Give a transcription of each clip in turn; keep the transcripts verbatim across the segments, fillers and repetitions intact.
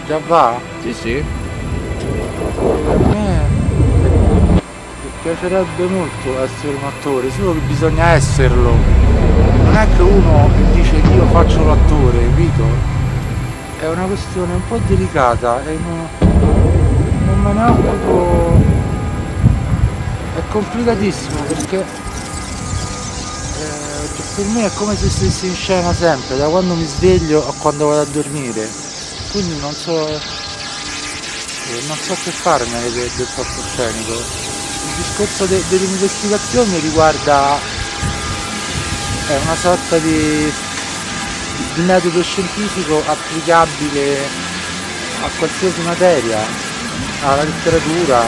Già va? Sì, sì. A me piacerebbe molto essere un attore, solo che bisogna esserlo. Non è che uno dice che io faccio l'attore, capito? È una questione un po' delicata e non, non me ne occupo. È complicatissimo perché eh, per me è come se stessi in scena sempre, da quando mi sveglio a quando vado a dormire. Quindi non so, eh, non so che farmene del, del palcoscenico. Il discorso de, delle investigazioni riguarda, è una sorta di, di metodo scientifico applicabile a qualsiasi materia, alla letteratura,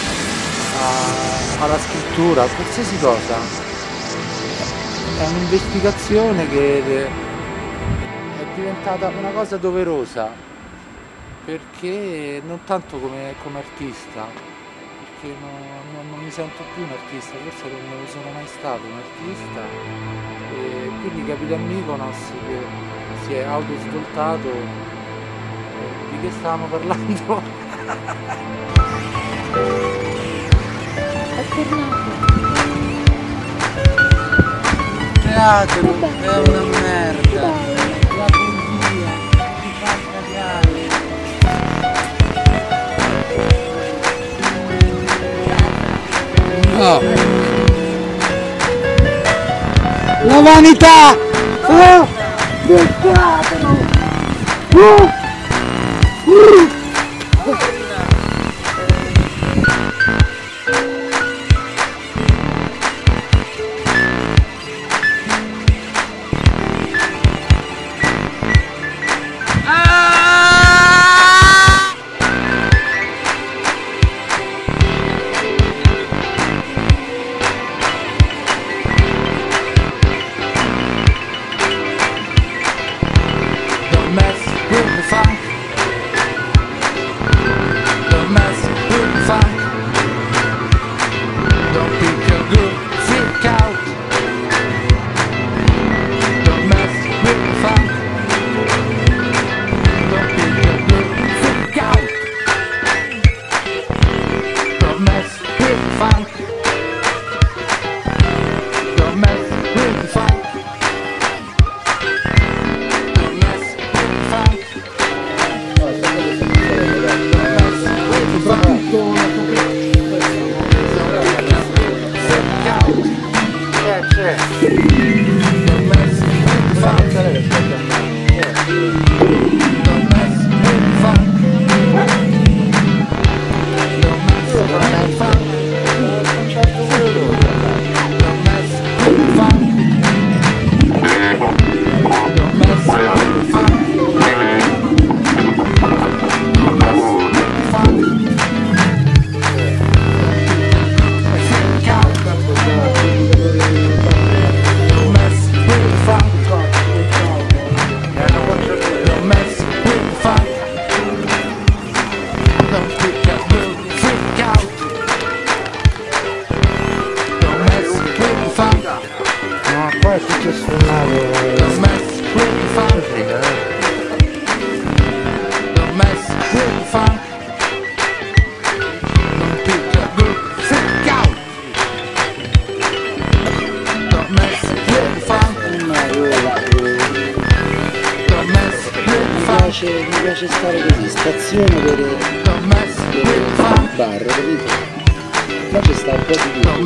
a, alla scrittura, a qualsiasi cosa. È un'investigazione che è diventata una cosa doverosa, perché non tanto come, come artista, perché non, non, non mi sento più un artista, forse non lo sono mai stato un artista, e quindi Capitan Mykonos che si è autosvoltato. Eh, di che stavamo parlando? È tornato. Teatro è una merda, la poesia ti fa cagare. No! La vanità! Oh! Del teatro! Uh! Uh! Mi piace stare così, stazione per, per bar, capito? Mi piace stare un po' di tutto,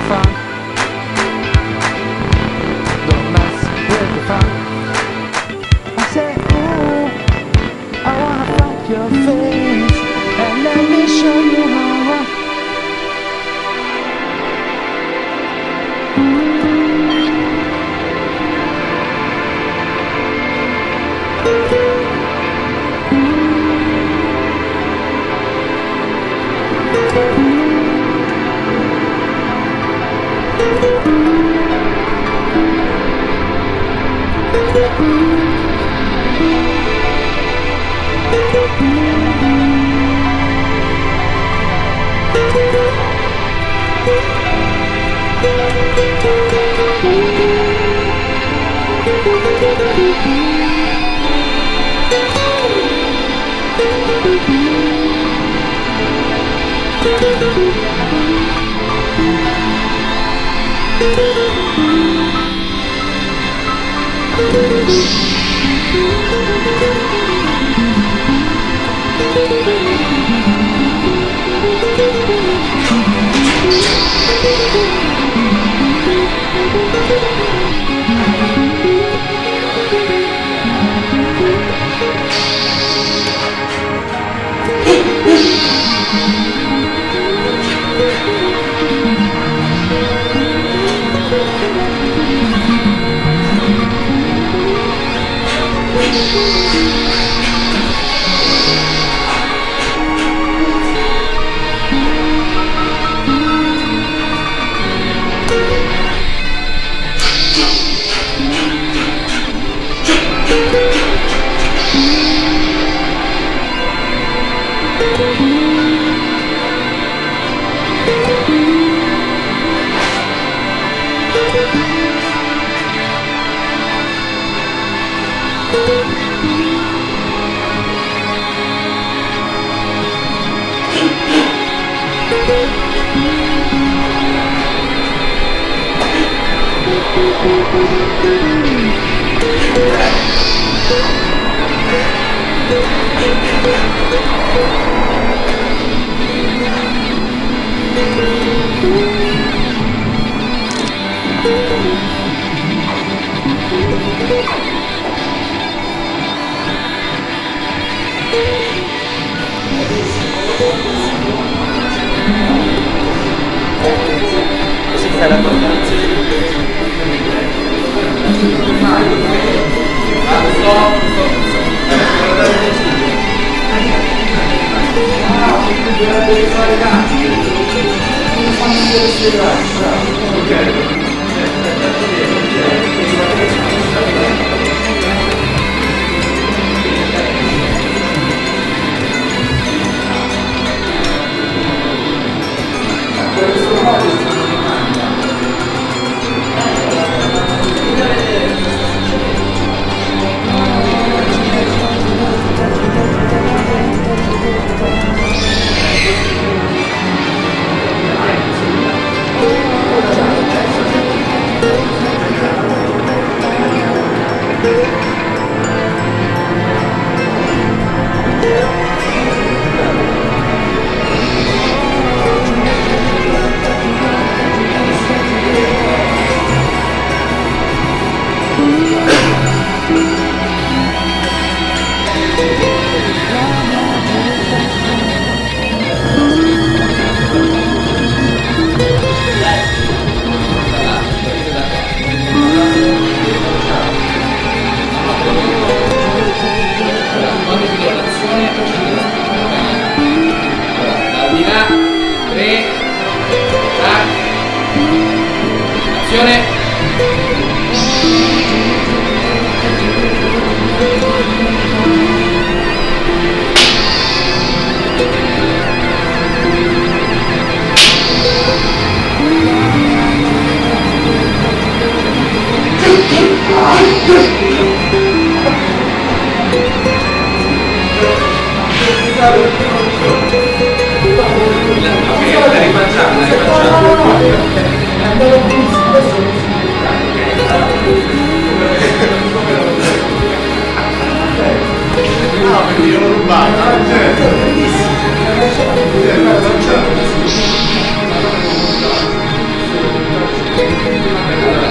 fun. Don't mess with the fun. I say, ooh, I wanna fuck your face and let me show you how.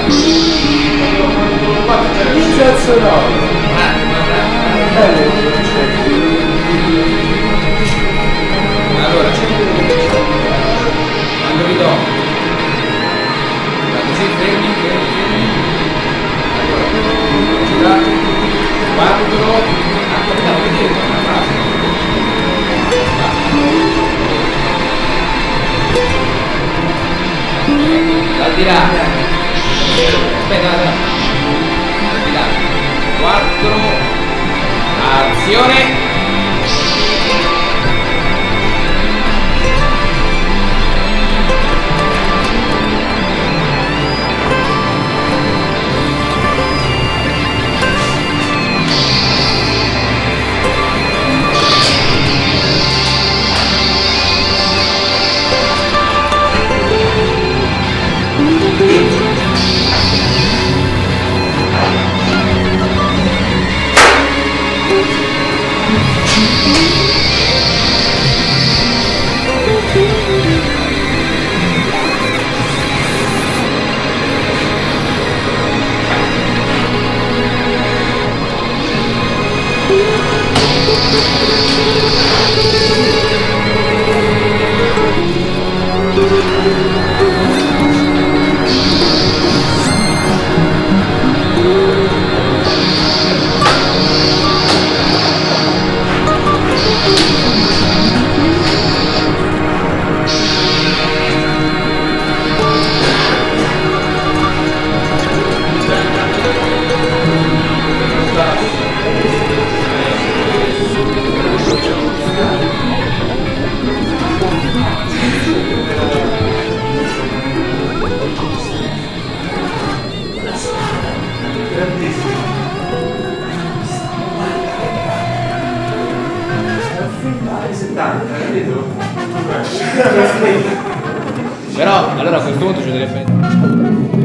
Allora, quando vi do, così fermi, fermi, fermi. Allora, girate, quattro, aspettate, vedete una frase. Dal di là. Aspetta, dal di là. quattro, azione. Però allora a questo punto ci dovrebbe...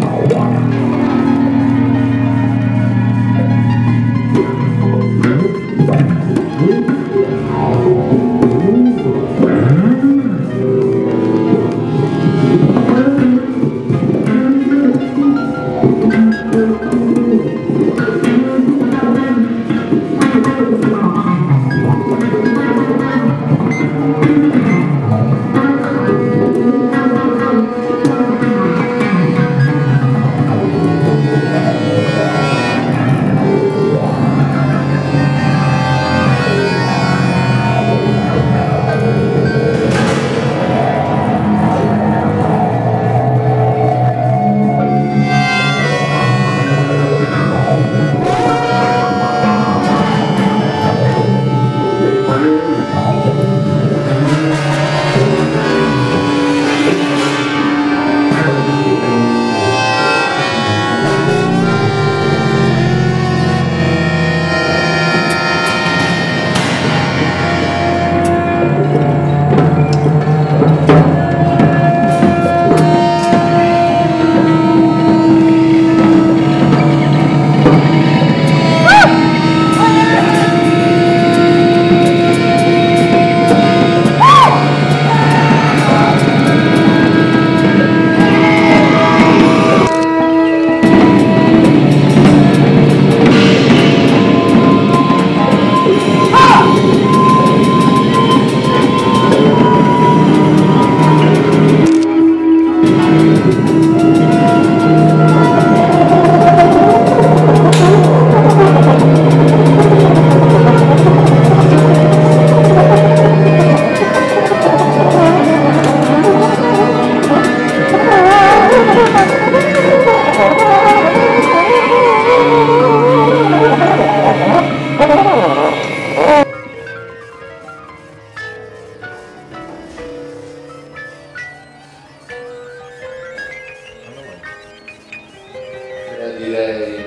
Direi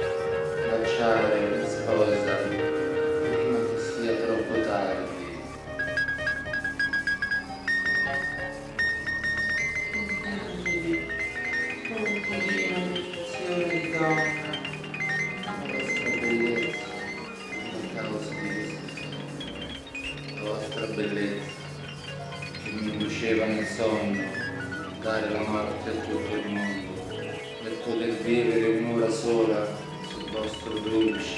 lasciare la sposa prima che sia troppo tardi. di donna. La vostra bellezza è una causa di resistenza. La vostra bellezza che mi induceva nel sonno dare la morte a tutto il mondo per poter vivere vivere un'ora sola sul vostro dolce.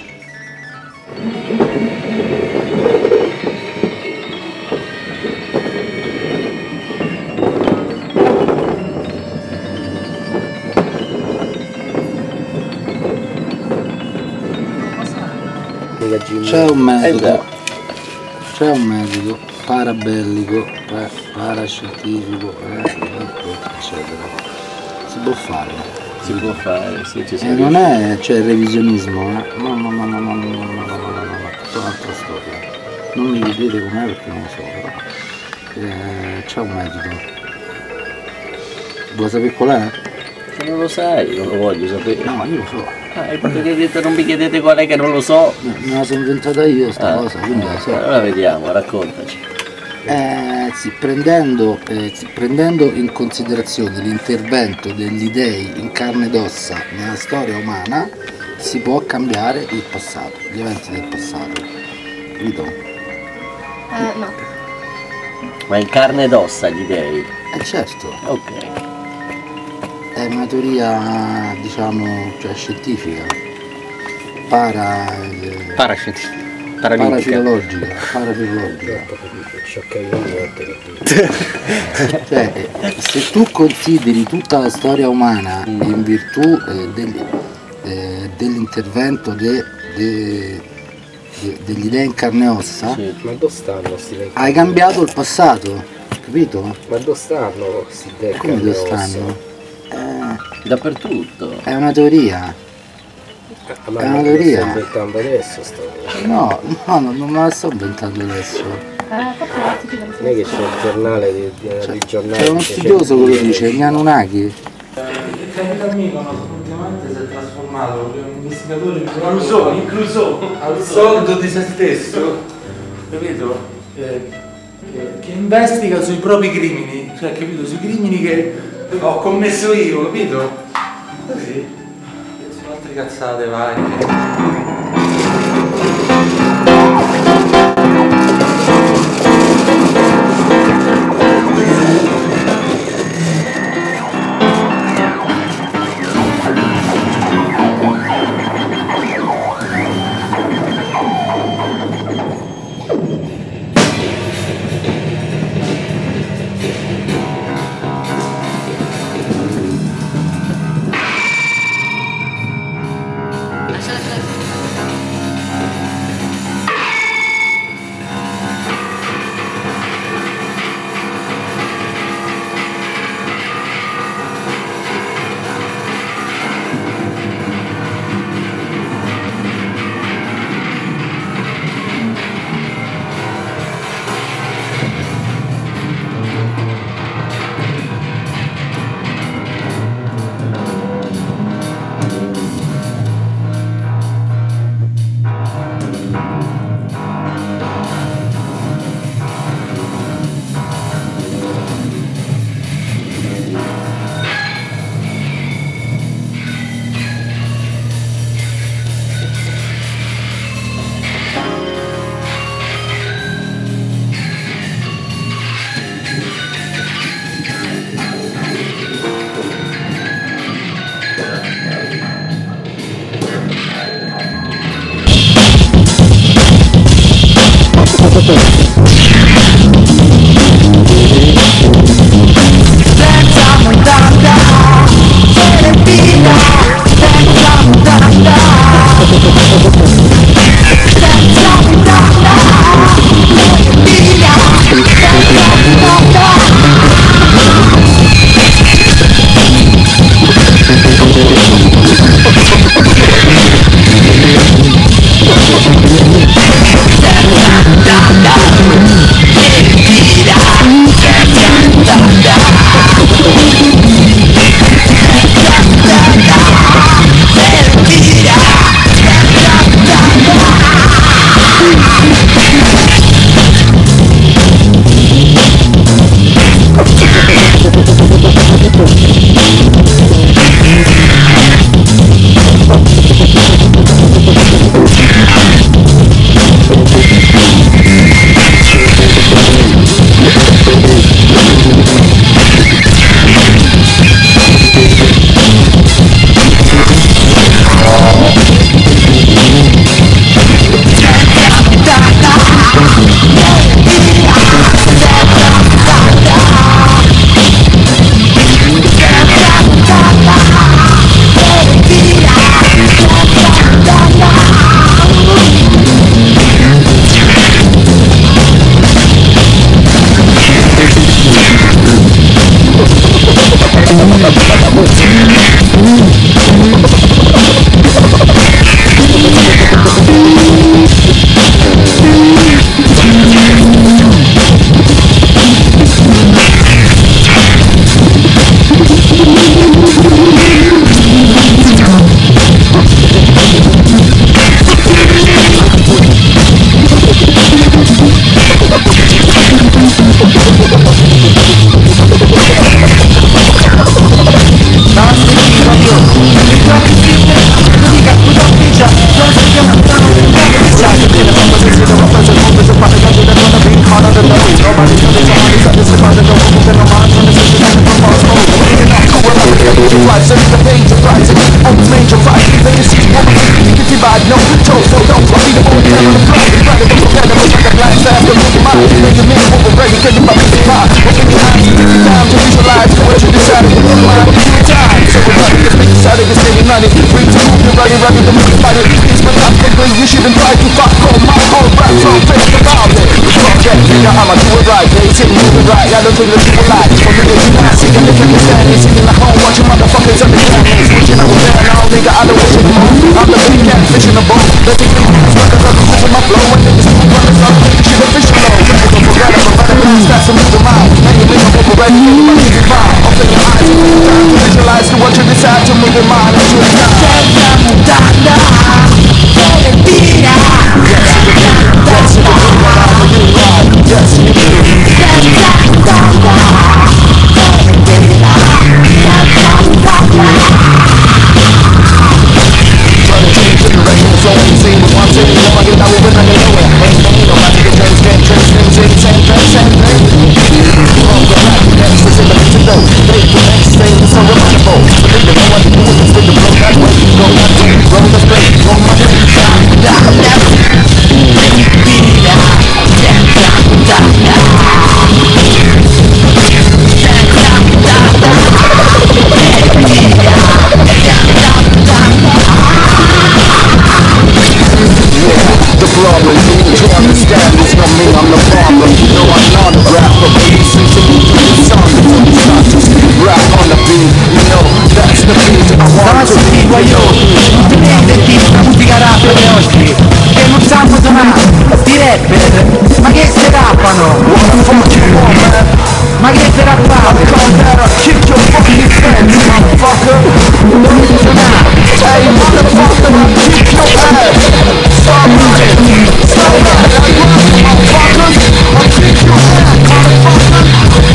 C'è un metodo, c'è un metodo parabellico, pa parascientifico, eh, eccetera. Si può fare. Si può fare, sì, ci E si non è, c'è il revisionismo, eh. No, no, no, no, no, no, no, no, no, no, no, no, tutta un'altra storia. Non mi chiedete com'è perché non lo so, però. Eh, c'è un metodo. Vuoi sapere qual è? Se non lo sai, non lo voglio sapere. No, io lo so. Ah, e perché vedete, non mi chiedete qual è che non lo so? Me la sono inventata io sta Ah, cosa, quindi la so. allora vediamo, raccontaci. Eh, sì, prendendo, eh, sì, prendendo in considerazione l'intervento degli dei in carne ed ossa nella storia umana, si può cambiare il passato, gli eventi del passato. Capito? Eh, no. Ma in carne ed ossa gli dei? Eh certo, Ok. è una teoria, diciamo, cioè scientifica, para, eh, Parascientifica. Paralitica. parafilologica, parafilologica. Cioè, eh, se tu consideri tutta la storia umana in virtù eh, del- eh, dell'intervento de- de- de- degli dei in carne e ossa, Sì. Ma dove stanno sti dei? hai cambiato il passato, capito? Ma dove stanno sti dei? Come dove carne e ossa? stanno? Eh, Dappertutto. è una teoria. Ah, ma È una non teoria. sto inventando adesso sta cosa. No, no, no, non me la sto inventando adesso. Eh, forse l'articolo Non è che c'è il giornale di, di, di giornale. C'è uno studioso che lo dice, gli Anunnaki. Il capitano Mykonos ultimamente si è trasformato in un investigatore incluso, incluso al soldo di se stesso, capito? Eh, che, che investiga sui propri crimini, cioè capito? Sui crimini che ho commesso io, capito? Così, su altre cazzate vai. Da da You shouldn't try to fuck on my whole rap song, face about it. Project, nigga, I'ma do it right. They sit moving right, I don't think that you will like. For me, it's not sick and they can't stand it. Sitting at home watching motherfuckers understand me. Switching up with there now, nigga, I don't wish it more. I'm the big cat, fish in the boat. Let me think, suckers up, pushing my flow. And niggas keep running up, niggas should have fish low. Don't forget it, but better blast, that's a move around. Now you make a paper ready, nigga, keep it fine. Open your eyes, time to visualize to what you decide to move your mind into the time. Yes, you do. Ma che te la fate? Kick your fucking friends, motherfucker. Non funzionare. Hey, motherfucker, kick your ass. Stop running. Stop running. Motherfuckers. I'll kick your ass, motherfucker.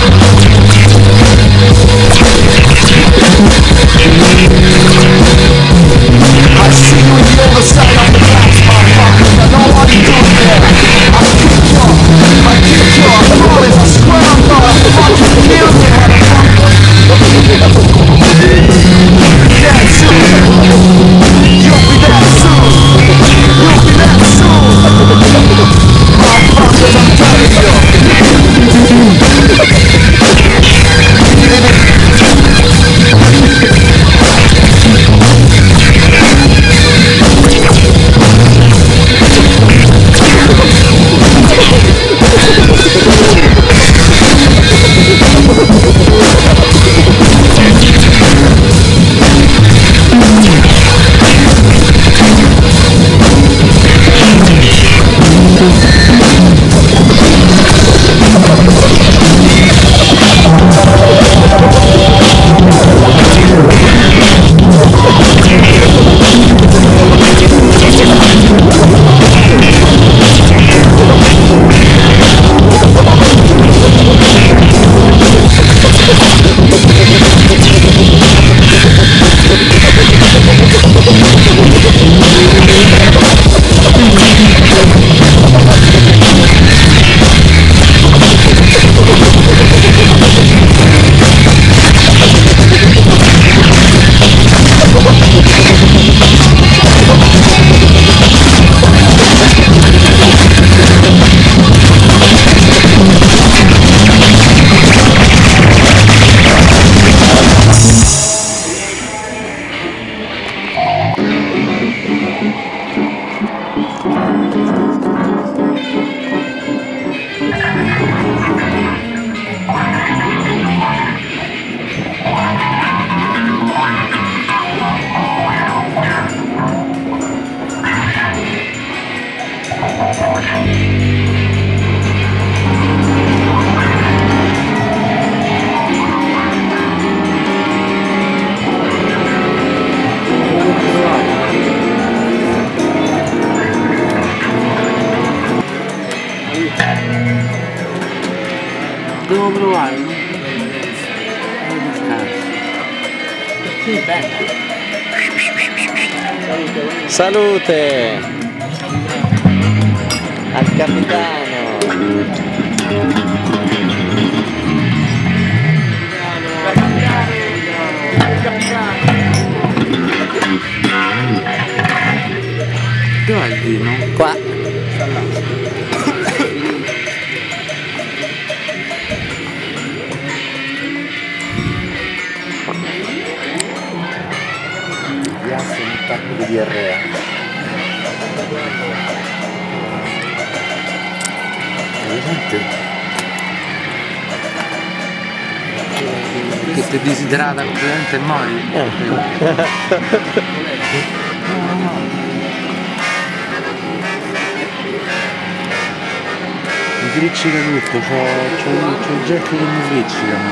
I see you in the other side of the glass, motherfucker. I know what you're doing there. I'll kick your, I'll kick your, I'm rolling, I'm square, I'm gonna fucking kill you, motherfucker. Salute al capitano. Dov'è il vino? Qua. Piazza un attacco di diarrea. Veramente? Che ti disidrata completamente e muori? No, no. Mi friccica tutto, c'ho, c'ho, c'ho i gecchi che mi friccicano.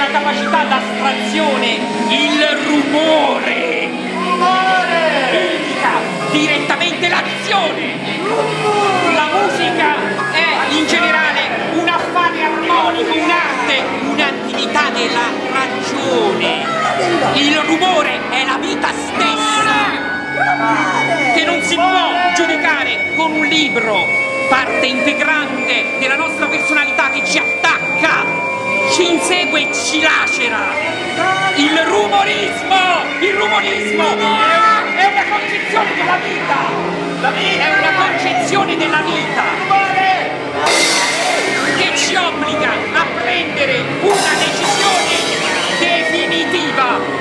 capacità d'astrazione, il rumore. Indica direttamente l'azione. La musica è in generale un affare armonico, un'arte, un'attività della ragione. Il rumore è la vita stessa, che non si può giudicare con un libro, parte integrante della nostra personalità che ci attacca, ci insegue e ci lacera. Il rumorismo, il rumorismo è una concezione della vita, è una concezione della vita che ci obbliga a prendere una decisione definitiva.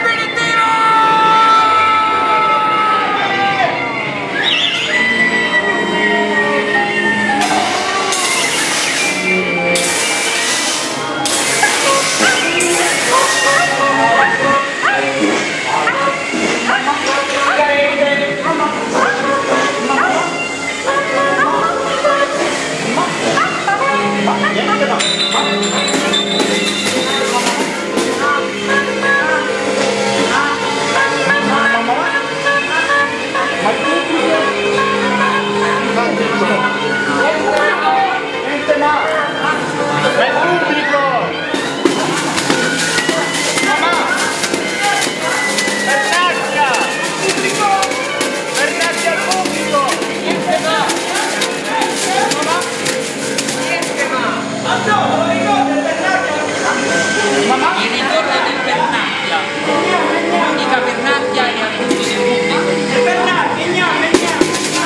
Il ritorno del Pernacchia, l'unica Pernacchia è a tutti del pubblico. Pernacchia, andiamo, andiamo.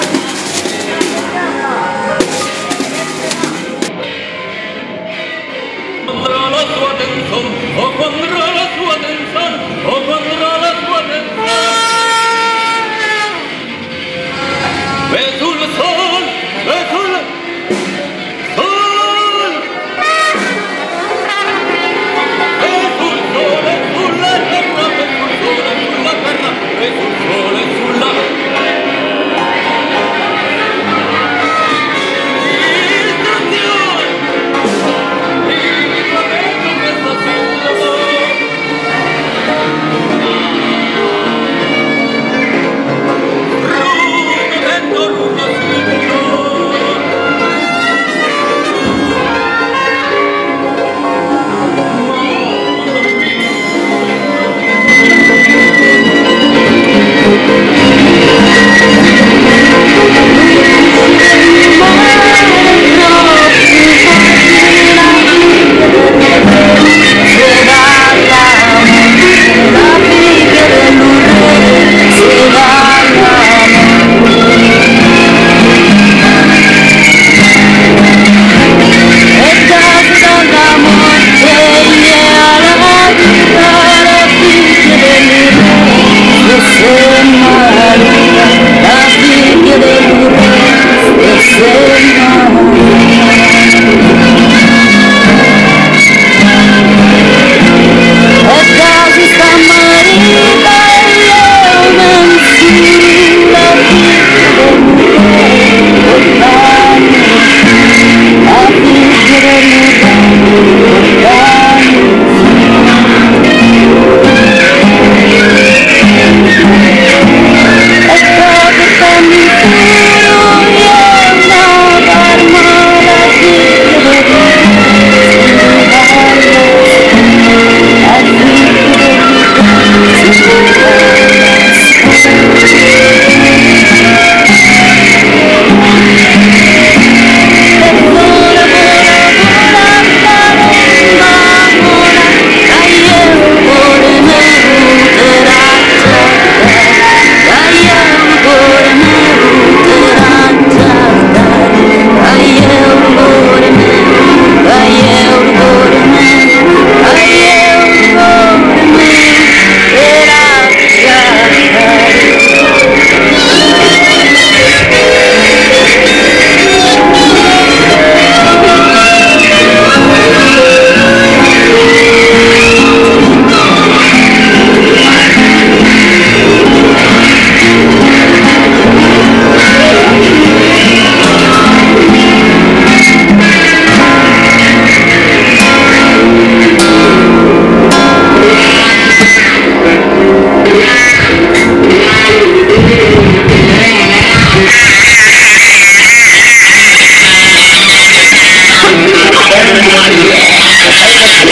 Pondrà la sua atención, o pondrá la sua atención, o pondrá la sua atención. Ve sul sol, ve sul sol. Sulla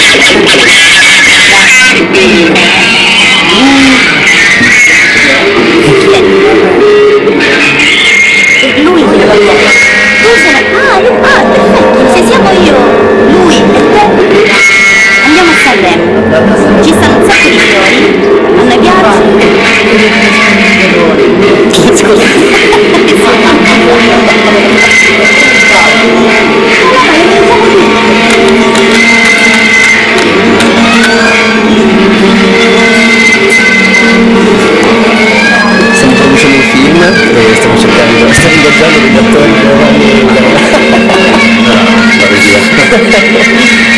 Lui, tu sei... Ah, ah, perfetto, se siamo io, lui e te, andiamo a Sanremo. Ci stanno un sacco di fiori, a noi piace. Scusa. Stiamo producendo un film e stiamo cercando, stiamo ingaggiando degli attori giovani. No, la regia.